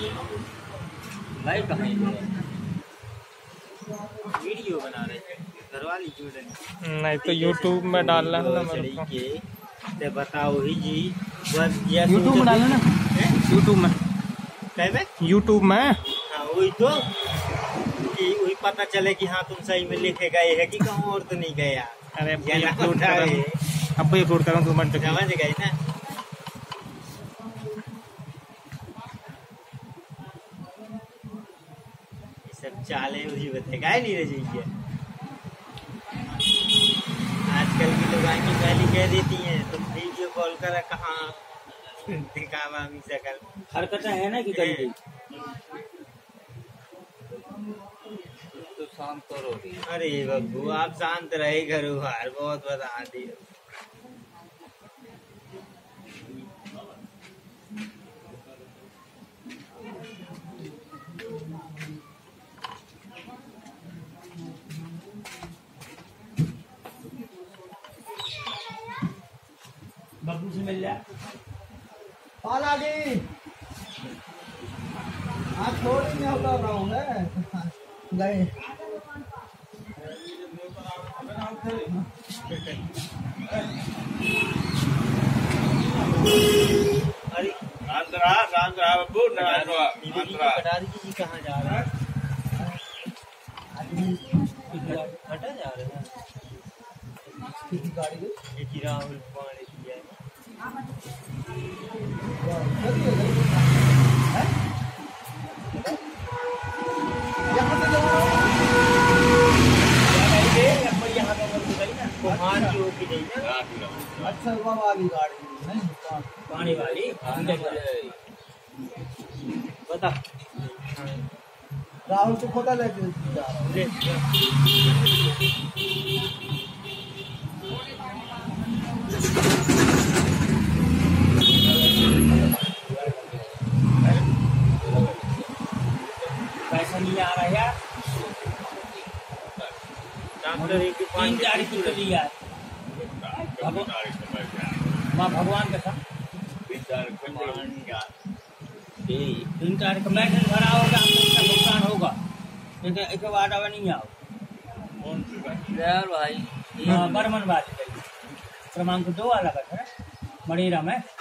भाई कहाँ वीडियो बना रहे थे घरवाली जोड़े नहीं तो यूट्यूब में डालना है ना मेरे को। तो बताओ ही जी यूट्यूब में डालना ना, यूट्यूब में यूट्यूब में हाँ वही तो कि वही पता चले कि हाँ तुम सही में लिखे गए है कि कहूँ और तो नहीं गए यार। अरे अब अपलोड करूँ 2 मिनट समझ गए ना। सब चाले वही बताएगा नहीं रह जाइए। आजकल की लोग आके पहले कह देती हैं तुम वीडियो कॉल करा कहाँ दिखावा हम सकल हरकत है ना कि कहीं तो शांत करो। अरे बब्बू आप शांत रहे घरों बाहर बहुत बता दिए। बब्बू से मिल जाए पाला दी आज छोड़ नहीं होता रहा हूँ गए अरे आंध्रा बब्बू कटारी जी कहाँ जा रहे हैं? हटा जा रहे हैं गाड़ी ये राहुल पानी दिया है। अच्छा वाली गाड़ी नहीं पानी वाली बता राहुल को पता लेके जा रहा पैसा नहीं आ रहा यार। 3-4 की तो लिया माँ भगवान का था 3-4 का मैटर भरा होगा हमका नुकसान होगा एक बार अब नहीं आओ यार भाई हाँ बर्मन बात क्रमांक 2 वाला है मणिरा में